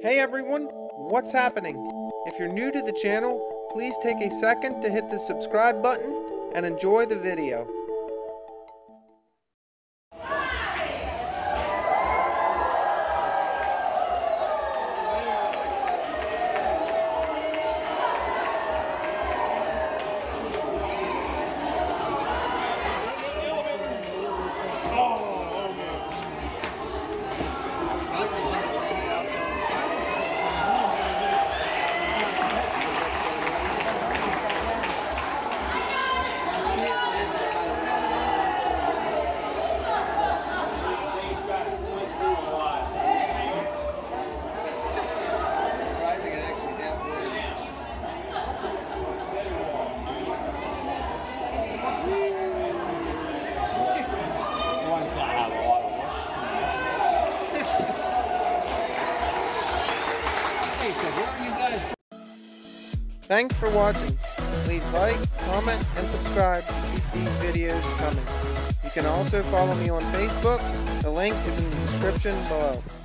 Hey everyone, what's happening? If you're new to the channel, please take a second to hit the subscribe button and enjoy the video. Thanks for watching. Please like, comment, and subscribe to keep these videos coming. You can also follow me on Facebook. The link is in the description below.